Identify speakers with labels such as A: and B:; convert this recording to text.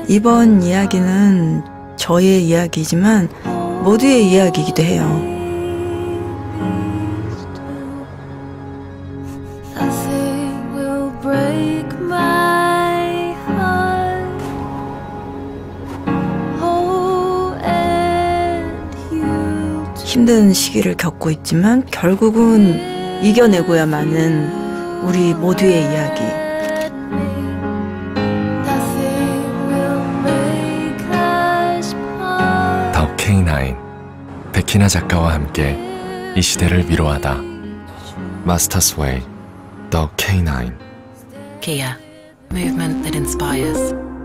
A: 이번 이야기는 저의 이야기지만 모두의 이야기이기도 해요. 힘든 시기를 겪고 있지만 결국은 이겨내고야마는 우리 모두의 이야기.
B: 더 K9 백희나 작가와 함께 이 시대를 위로하다. Master's Way, The K9.
C: Kia, movement that inspires.